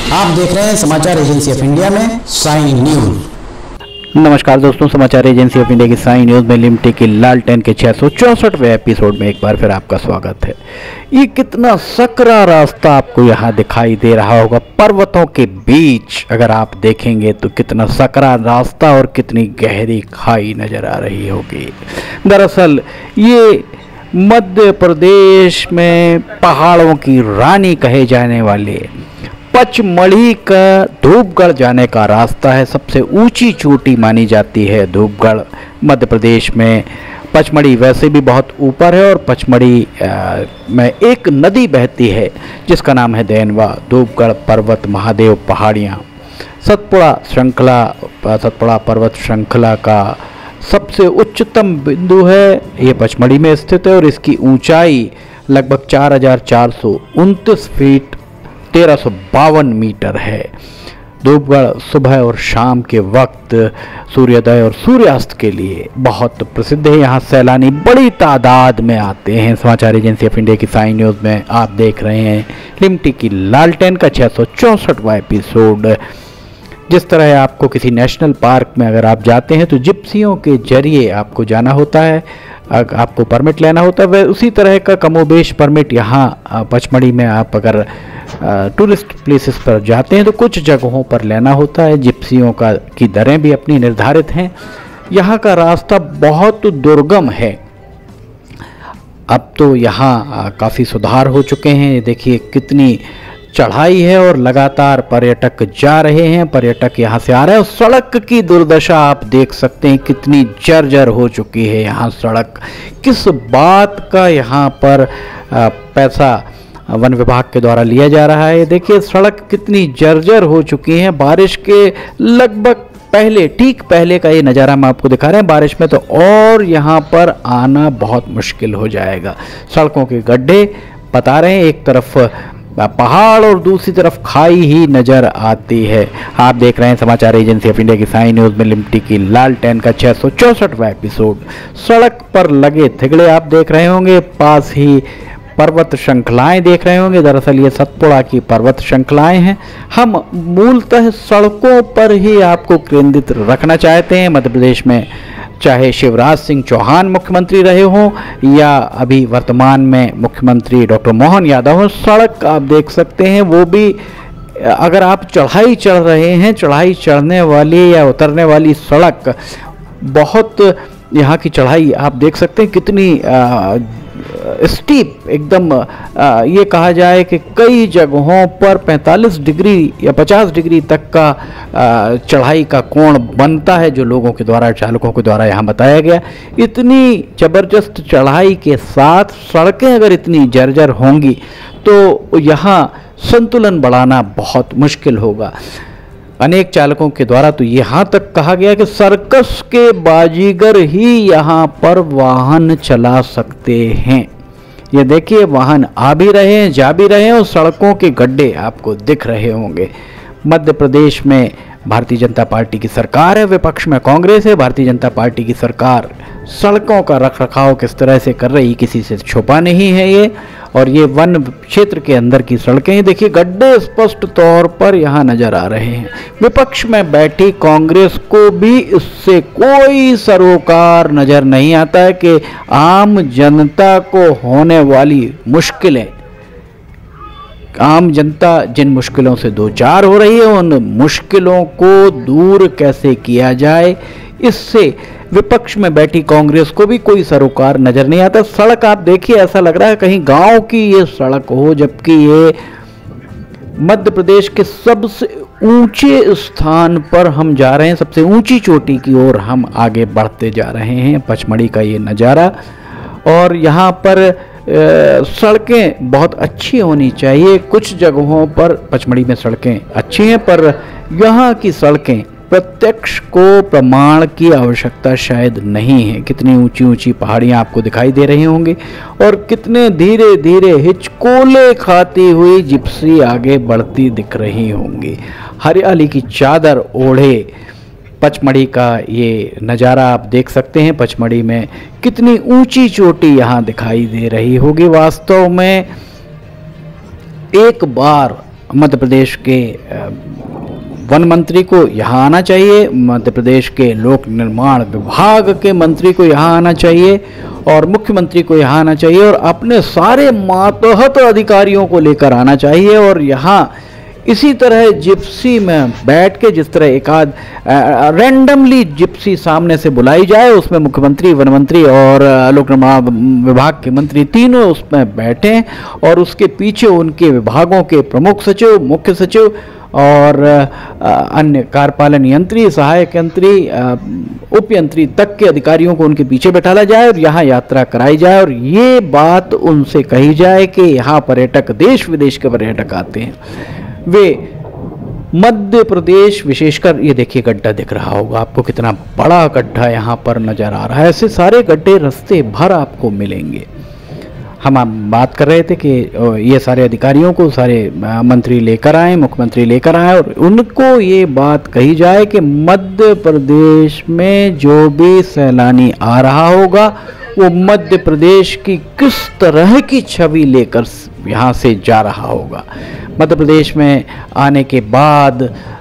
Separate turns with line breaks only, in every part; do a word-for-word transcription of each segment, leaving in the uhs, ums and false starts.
आप देख रहे हैं समाचार एजेंसी ऑफ इंडिया में साइन न्यूज।
नमस्कार दोस्तों, समाचार एजेंसी ऑफ इंडिया की साइन न्यूज में लिमटी की लालटेन के छह सौ चौसठवें एपिसोड में एक बार फिर आपका स्वागत है। ये कितना सकरा रास्ता आपको यहाँ दिखाई दे रहा होगा पर्वतों के बीच। अगर आप देखेंगे तो कितना सकरा रास्ता और कितनी गहरी खाई नजर आ रही होगी। दरअसल ये मध्य प्रदेश में पहाड़ों की रानी कहे जाने वाले पचमढ़ी का धूपगढ़ जाने का रास्ता है। सबसे ऊंची चोटी मानी जाती है धूपगढ़ मध्य प्रदेश में। पचमढ़ी वैसे भी बहुत ऊपर है और पचमढ़ी में एक नदी बहती है जिसका नाम है देनवा। धूपगढ़ पर्वत महादेव पहाड़ियाँ सतपुड़ा श्रृंखला सतपुड़ा पर्वत श्रृंखला का सबसे उच्चतम बिंदु है। ये पचमढ़ी में स्थित है और इसकी ऊंचाई लगभग चार हजार चार सौ उनतीस फीट तेरह सौ बावन मीटर है। धूपगढ़ सुबह और शाम के वक्त सूर्योदय और सूर्यास्त के लिए बहुत प्रसिद्ध है। यहाँ सैलानी बड़ी तादाद में आते हैं। समाचार एजेंसी ऑफ इंडिया की साइन न्यूज़ में आप देख रहे हैं लिमटी की लालटेन का छः सौ चौंसठवां एपिसोड। जिस तरह आपको किसी नेशनल पार्क में अगर आप जाते हैं तो जिप्सियों के जरिए आपको जाना होता है, आपको परमिट लेना होता है, वह उसी तरह का कमोबेश परमिट यहाँ पचमढ़ी में आप अगर टूरिस्ट प्लेसेस पर जाते हैं तो कुछ जगहों पर लेना होता है। जिप्सियों का की दरें भी अपनी निर्धारित हैं। यहाँ का रास्ता बहुत दुर्गम है। अब तो यहाँ काफ़ी सुधार हो चुके हैं। देखिए कितनी चढ़ाई है और लगातार पर्यटक जा रहे हैं, पर्यटक यहाँ से आ रहे हैं। और सड़क की दुर्दशा आप देख सकते हैं, कितनी जर्जर हो चुकी है यहाँ सड़क। किस बात का यहाँ पर पैसा वन विभाग के द्वारा लिया जा रहा है। देखिए सड़क कितनी जर्जर हो चुकी है। बारिश के लगभग पहले ठीक पहले का ये नज़ारा हम आपको दिखा रहे हैं। बारिश में तो और यहाँ पर आना बहुत मुश्किल हो जाएगा। सड़कों के गड्ढे बता रहे हैं, एक तरफ पहाड़ और दूसरी तरफ खाई ही नजर आती है। आप देख रहे हैं समाचार एजेंसी ऑफ इंडिया की साइन न्यूज़ में लिमटी की लालटेन का छः सौ चौंसठवां एपिसोड। सड़क पर लगे थिगड़े आप देख रहे होंगे, पास ही पर्वत श्रृंखलाएं देख रहे होंगे। दरअसल ये सतपुड़ा की पर्वत श्रृंखलाएं हैं। हम मूलतः सड़कों पर ही आपको केंद्रित रखना चाहते हैं। मध्य प्रदेश में चाहे शिवराज सिंह चौहान मुख्यमंत्री रहे हों या अभी वर्तमान में मुख्यमंत्री डॉक्टर मोहन यादव हों, सड़क आप देख सकते हैं वो भी अगर आप चढ़ाई चढ़ रहे हैं, चढ़ाई चढ़ने वाली या उतरने वाली सड़क बहुत, यहाँ की चढ़ाई आप देख सकते हैं कितनी आ, स्टीप एकदम। आ, ये कहा जाए कि कई जगहों पर पैंतालीस डिग्री या पचास डिग्री तक का आ, चढ़ाई का कोण बनता है, जो लोगों के द्वारा, चालकों के द्वारा यहाँ बताया गया। इतनी ज़बरदस्त चढ़ाई के साथ सड़कें अगर इतनी जर्जर होंगी तो यहाँ संतुलन बढ़ाना बहुत मुश्किल होगा। अनेक चालकों के द्वारा तो यहाँ तक कहा गया कि सर्कस के बाजीगर ही यहाँ पर वाहन चला सकते हैं। ये देखिए वाहन आ भी रहे हैं, जा भी रहे हैं और सड़कों के गड्ढे आपको दिख रहे होंगे। मध्य प्रदेश में भारतीय जनता पार्टी की सरकार है, विपक्ष में कांग्रेस है। भारतीय जनता पार्टी की सरकार सड़कों का रखरखाव किस तरह से कर रही किसी से छुपा नहीं है ये। और ये वन क्षेत्र के अंदर की सड़कें देखिए, गड्ढे स्पष्ट तौर पर यहाँ नजर आ रहे हैं। विपक्ष में बैठी कांग्रेस को भी इससे कोई सरोकार नजर नहीं आता है कि आम जनता को होने वाली मुश्किलें, आम जनता जिन मुश्किलों से दो चार हो रही है, उन मुश्किलों को दूर कैसे किया जाए, इससे विपक्ष में बैठी कांग्रेस को भी कोई सरोकार नजर नहीं आता। सड़क आप देखिए, ऐसा लग रहा है कहीं गांव की ये सड़क हो, जबकि ये मध्य प्रदेश के सबसे ऊंचे स्थान पर हम जा रहे हैं, सबसे ऊंची चोटी की ओर हम आगे बढ़ते जा रहे हैं। पचमढ़ी का ये नज़ारा, और यहाँ पर सड़कें बहुत अच्छी होनी चाहिए। कुछ जगहों पर पचमढ़ी में सड़कें अच्छी हैं, पर यहाँ की सड़कें प्रत्यक्ष को प्रमाण की आवश्यकता शायद नहीं है। कितनी ऊंची ऊंची पहाड़ियाँ आपको दिखाई दे रही होंगी और कितने धीरे धीरे हिचकोले खाती हुई जिप्सी आगे बढ़ती दिख रही होंगी। हरियाली की चादर ओढ़े पचमढ़ी का ये नज़ारा आप देख सकते हैं। पचमढ़ी में कितनी ऊंची चोटी यहाँ दिखाई दे रही होगी। वास्तव में एक बार मध्य प्रदेश के वन मंत्री को यहाँ आना चाहिए, मध्य प्रदेश के लोक निर्माण विभाग के मंत्री को यहाँ आना चाहिए और मुख्यमंत्री को यहाँ आना चाहिए और अपने सारे मातहत अधिकारियों को लेकर आना चाहिए और यहाँ इसी तरह जिप्सी में बैठ के, जिस तरह एक आध रैंडमली जिप्सी सामने से बुलाई जाए, उसमें मुख्यमंत्री, वन मंत्री और लोक निर्माण विभाग के मंत्री तीनों उसमें बैठें और उसके पीछे उनके विभागों के प्रमुख सचिव, मुख्य सचिव और अन्य कार्यपालन यंत्री, सहायक यंत्री, उप यंत्री तक के अधिकारियों को उनके पीछे बैठाला जाए और यहाँ यात्रा कराई जाए और ये बात उनसे कही जाए कि यहाँ पर्यटक, देश विदेश के पर्यटक आते हैं, वे मध्य प्रदेश, विशेषकर ये देखिए गड्ढा दिख रहा होगा आपको, कितना बड़ा गड्ढा यहाँ पर नज़र आ रहा है। ऐसे सारे गड्ढे रास्ते भर आपको मिलेंगे। हम आप बात कर रहे थे कि ये सारे अधिकारियों को सारे मंत्री लेकर आए, मुख्यमंत्री लेकर आए और उनको ये बात कही जाए कि मध्य प्रदेश में जो भी सैलानी आ रहा होगा वो मध्य प्रदेश की किस तरह की छवि लेकर यहाँ से जा रहा होगा। मध्य प्रदेश में आने के बाद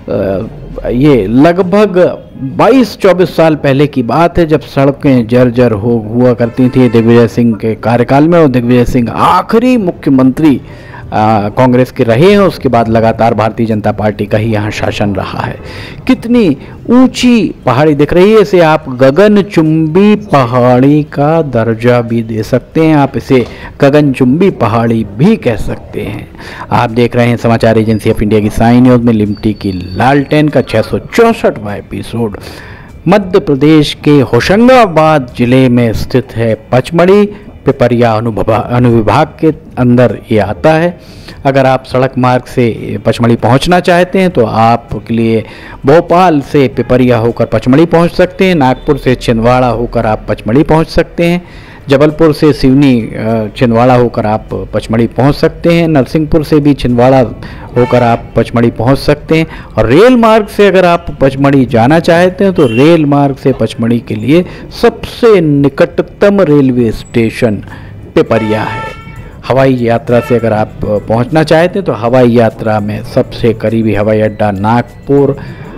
ये लगभग बाईस चौबीस साल पहले की बात है, जब सड़कें जर्जर हो हुआ करती थी दिग्विजय सिंह के कार्यकाल में और दिग्विजय सिंह आखिरी मुख्यमंत्री कांग्रेस के रहे हैं। उसके बाद लगातार भारतीय जनता पार्टी का ही यहाँ शासन रहा है। कितनी ऊंची पहाड़ी दिख रही है, इसे आप गगनचुंबी पहाड़ी का दर्जा भी दे सकते हैं, आप इसे गगनचुंबी पहाड़ी भी कह सकते हैं। आप देख रहे हैं समाचार एजेंसी ऑफ इंडिया की साई न्यूज़ में लिमटी की लालटेन का छः सौ चौंसठवां एपिसोड। मध्य प्रदेश के होशंगाबाद जिले में स्थित है पचमढ़ी, पिपरिया अनुविभाग के अंदर ये आता है। अगर आप सड़क मार्ग से पचमढ़ी पहुंचना चाहते हैं तो आपके लिए भोपाल से पिपरिया होकर पचमढ़ी पहुंच सकते हैं, नागपुर से छिंदवाड़ा होकर आप पचमढ़ी पहुंच सकते हैं, जबलपुर से सिवनी छिंदवाड़ा होकर आप पचमढ़ी पहुंच सकते हैं, नरसिंहपुर से भी छिंदवाड़ा होकर आप पचमढ़ी पहुंच सकते हैं और रेल मार्ग से अगर आप पचमढ़ी जाना चाहते हैं तो रेल मार्ग से पचमढ़ी के लिए सबसे निकटतम रेलवे स्टेशन पिपरिया है। हवाई यात्रा से अगर आप पहुंचना चाहते हैं तो हवाई यात्रा में सबसे करीबी हवाई अड्डा नागपुर,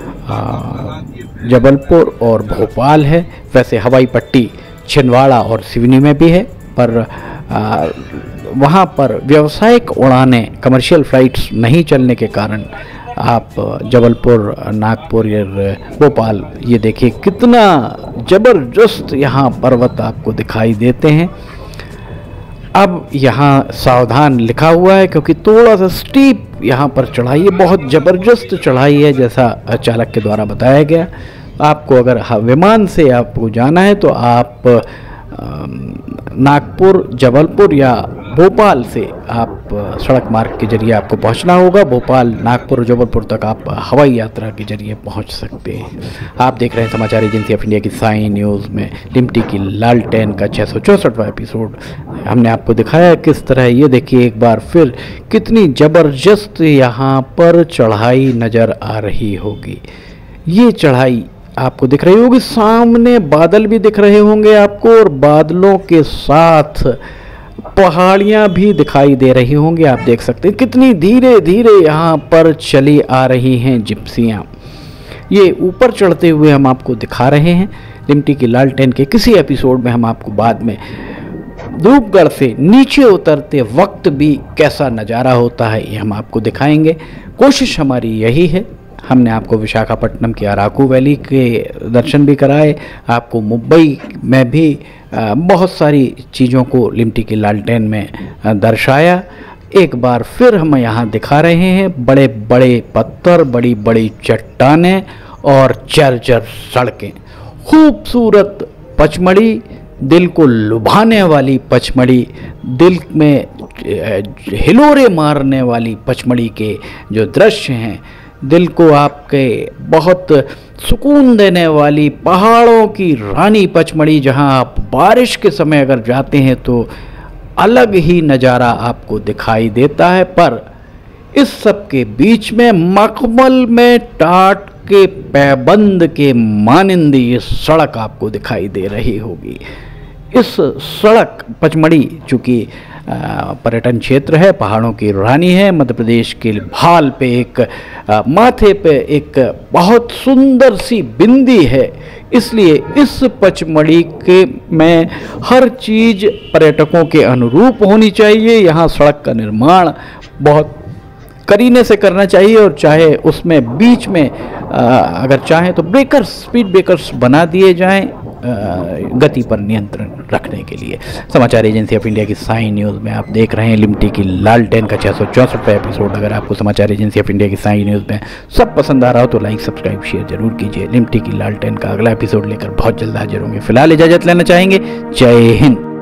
जबलपुर और भोपाल है। वैसे हवाई पट्टी छिंदवाड़ा और सिवनी में भी है, पर आ, वहाँ पर व्यावसायिक उड़ानें, कमर्शियल फ़्लाइट्स नहीं चलने के कारण आप जबलपुर, नागपुर या भोपाल, ये देखिए कितना ज़बरदस्त यहाँ पर्वत आपको दिखाई देते हैं। अब यहाँ सावधान लिखा हुआ है क्योंकि थोड़ा सा स्टीप यहाँ पर चढ़ाई है, बहुत ज़बरदस्त चढ़ाई है जैसा चालक के द्वारा बताया गया। आपको अगर विमान से आपको जाना है तो आप नागपुर, जबलपुर या भोपाल से आप सड़क मार्ग के जरिए आपको पहुंचना होगा। भोपाल, नागपुर, जबलपुर तक आप हवाई यात्रा के जरिए पहुंच सकते हैं। आप देख रहे हैं समाचार एजेंसी ऑफ इंडिया की साई न्यूज़ में लिमटी की लालटेन का छः सौ चौंसठवां एपिसोड। हमने आपको दिखाया किस तरह, ये देखिए एक बार फिर कितनी ज़बरदस्त यहाँ पर चढ़ाई नज़र आ रही होगी। ये चढ़ाई आपको दिख रही होगी, सामने बादल भी दिख रहे होंगे आपको और बादलों के साथ पहाड़ियाँ भी दिखाई दे रही होंगी। आप देख सकते हैं कितनी धीरे धीरे यहाँ पर चली आ रही हैं जिप्सियाँ। ये ऊपर चढ़ते हुए हम आपको दिखा रहे हैं। लिमटी की लालटेन के किसी एपिसोड में हम आपको बाद में धूपगढ़ से नीचे उतरते वक्त भी कैसा नज़ारा होता है ये हम आपको दिखाएंगे। कोशिश हमारी यही है। हमने आपको विशाखापट्टनम की अराकू वैली के दर्शन भी कराए, आपको मुंबई में भी बहुत सारी चीज़ों को लिमटी की लालटेन में दर्शाया। एक बार फिर हम यहाँ दिखा रहे हैं बड़े बड़े पत्थर, बड़ी बड़ी चट्टानें और जर्जर सड़कें। खूबसूरत पचमढ़ी, दिल को लुभाने वाली पचमढ़ी, दिल में हिलोरे मारने वाली पचमढ़ी के जो दृश्य हैं, दिल को आपके बहुत सुकून देने वाली पहाड़ों की रानी पचमढ़ी, जहां आप बारिश के समय अगर जाते हैं तो अलग ही नज़ारा आपको दिखाई देता है। पर इस सब के बीच में मखमल में टाट के पैबंद के मानिंद ये सड़क आपको दिखाई दे रही होगी। इस सड़क पचमढ़ी, चूँकि पर्यटन क्षेत्र है, पहाड़ों की रानी है। मध्य प्रदेश के भाल पे एक आ, माथे पे एक बहुत सुंदर सी बिंदी है, इसलिए इस पचमढ़ी के में हर चीज़ पर्यटकों के अनुरूप होनी चाहिए। यहाँ सड़क का निर्माण बहुत करीने से करना चाहिए और चाहे उसमें बीच में आ, अगर चाहें तो ब्रेकर्स, स्पीड ब्रेकर्स बना दिए जाएं गति पर नियंत्रण रखने के लिए। समाचार एजेंसी ऑफ इंडिया की साइन न्यूज़ में आप देख रहे हैं लिमटी की लालटेन का छः सौ चौंसठवां एपिसोड। अगर आपको समाचार एजेंसी ऑफ इंडिया की साइन न्यूज़ में सब पसंद आ रहा हो तो लाइक सब्सक्राइब शेयर जरूर कीजिए। लिमटी की लालटेन का अगला एपिसोड लेकर बहुत जल्द हाजिर होंगे। फिलहाल इजाज़त लेना चाहेंगे। जय हिंद।